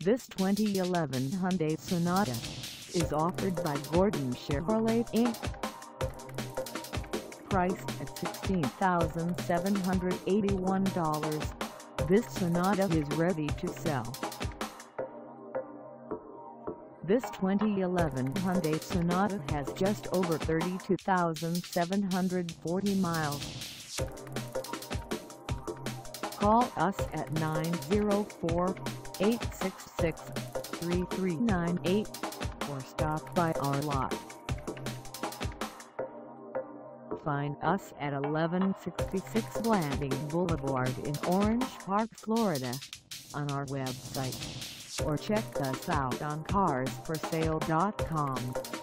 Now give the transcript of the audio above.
This 2011 Hyundai Sonata is offered by Gordon Chevrolet Inc. Priced at $16,781, this Sonata is ready to sell. This 2011 Hyundai Sonata has just over 32,740 miles. Call us at 904-866-3398 or stop by our lot. Find us at 1166 Blanding Boulevard in Orange Park, Florida, on our website, or check us out on carsforsale.com.